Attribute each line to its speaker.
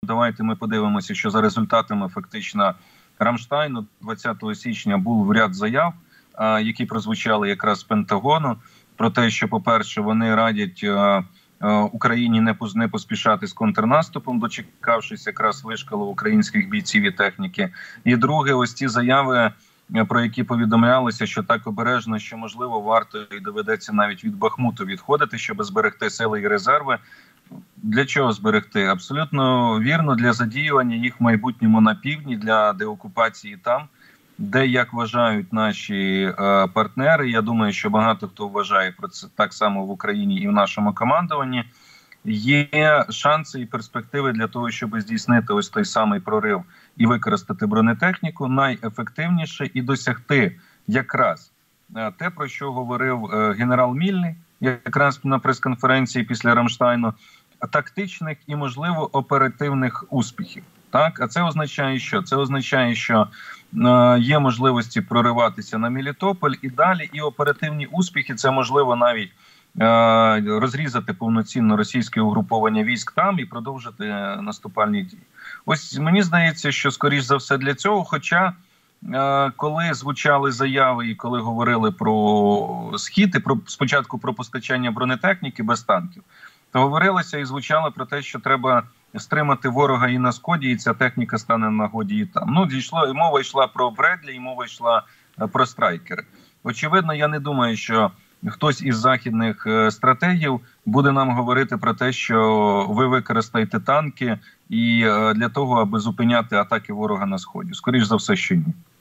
Speaker 1: давайте ми подивимося, що за результатами фактично Рамштайну 20 січня був ряд заяв, які прозвучали якраз з Пентагону, про те, що, по-перше, вони радять Україні не поспішати з контрнаступом, дочекавшись якраз вишколу українських бійців і техніки. І друге, ось ці заяви, про які повідомлялося, що так обережно, що, можливо, варто і доведеться навіть від Бахмуту відходити, щоб зберегти сили і резерви. Для чого зберегти? Абсолютно вірно, для задіювання їх в майбутньому на півдні, для деокупації там, де, як вважають наші партнери, я думаю, що багато хто вважає про це так само в Україні і в нашому командуванні, є шанси і перспективи для того, щоб здійснити ось той самий прорив і використати бронетехніку найефективніше і досягти якраз те, про що говорив генерал Мільний, якраз на прес-конференції після Рамштайну, тактичних і, можливо, оперативних успіхів. Так, а це означає що? Це означає, що є можливості прориватися на Мелітополь і далі, і оперативні успіхи, це можливо навіть розрізати повноцінно російське угруповання військ там і продовжити наступальні дії. Ось мені здається, що скоріш за все для цього, хоча коли звучали заяви і коли говорили про схід і спочатку про постачання бронетехніки без танків, то говорилося і звучало про те, що треба стримати ворога і на Сході, і ця техніка стане на нагоді і там. Ну, і мова йшла про Бредлі, і мова йшла про страйкери. Очевидно, я не думаю, що хтось із західних стратегів буде нам говорити про те, що ви використаєте танки і для того, аби зупиняти атаки ворога на Сході. Скоріш за все, що ні.